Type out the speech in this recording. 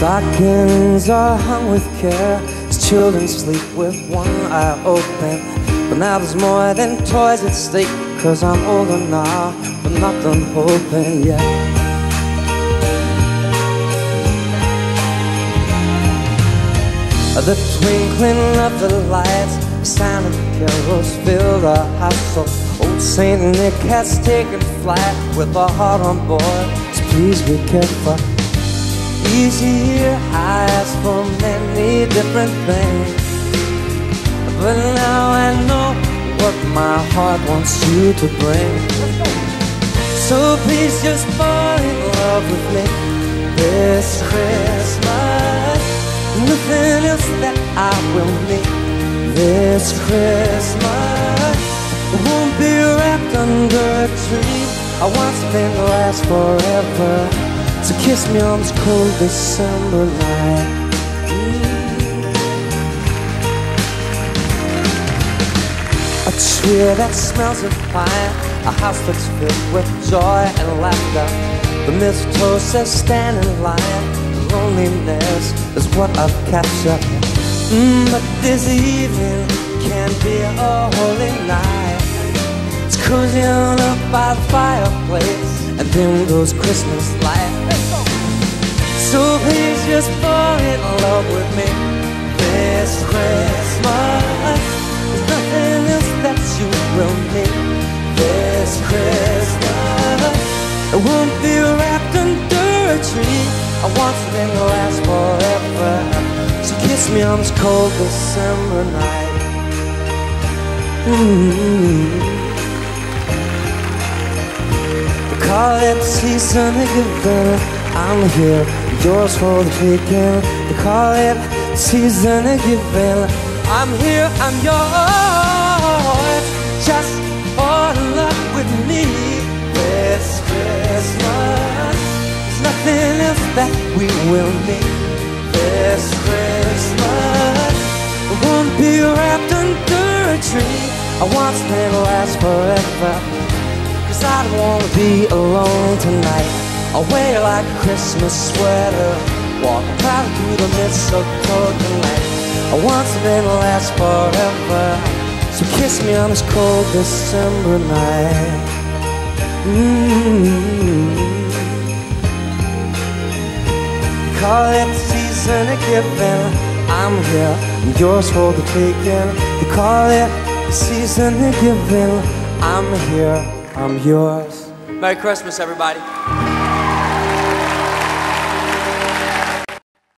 Stockings are hung with care as children sleep with one eye open. But now there's more than toys at stake, 'cause I'm older now, but not done hoping yet. The twinkling of the lights, sound of carols fill the house. So old Saint Nick has taken flight with a heart on board, so please be careful. Easy highs for many different things, but now I know what my heart wants you to bring. So please just fall in love with me this Christmas. Nothing else that I will need this Christmas. It won't be wrapped under a tree. I want something to last forever. So kiss me on this cold December night. A tree that smells of pine, a house that's filled with joy and laughter. The mistletoe says stand in line. Loneliness is what I've captured. But this evening can be a holy night. It's cozy on up by the fireplace, and then goes Christmas lights. So please just fall in love with me this Christmas. There's nothing else that you will need this Christmas. It won't be wrapped under a tree. I want something to last forever. So kiss me on this cold December night. They call it the season of giving. I'm here, yours for the taking. They call it the season of giving. I'm here, I'm yours. Just fall in love with me this Christmas. Nothing else that we will need this Christmas. It won't be wrapped under a tree. I want something to last forever, 'cause I don't want to be alone tonight. I'll wear like a Christmas sweater, walk proud through the mistletoe tonight. I want something to last forever, so kiss me on this cold December night. Call it the season of giving. I'm here, I'm yours for the taking. They call it the season of giving. I'm here, I'm yours. Merry Christmas, everybody.